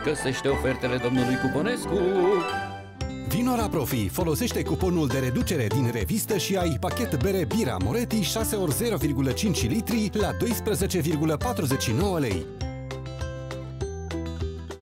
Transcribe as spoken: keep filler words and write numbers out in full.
găsește ofertele domnului Cuponescu. Vino la Profi, folosește cuponul de reducere din revistă și ai pachet bere Bira Moretti șase ori zero virgulă cinci litri la doisprezece virgulă patruzeci și nouă lei.